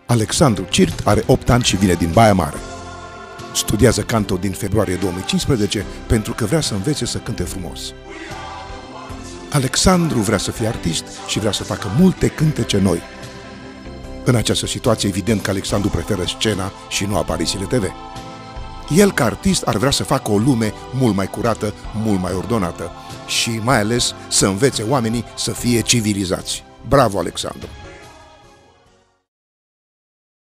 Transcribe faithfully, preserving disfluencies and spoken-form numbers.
Alexandru Cirt are opt ani și vine din Baia Mare. Studiază canto din februarie două mii cincisprezece pentru că vrea să învețe să cânte frumos. Alexandru vrea să fie artist și vrea să facă multe cântece noi. În această situație, evident că Alexandru preferă scena și nu aparițiile T V. El, ca artist, ar vrea să facă o lume mult mai curată, mult mai ordonată și, mai ales, să învețe oamenii să fie civilizați. Bravo, Alexandru!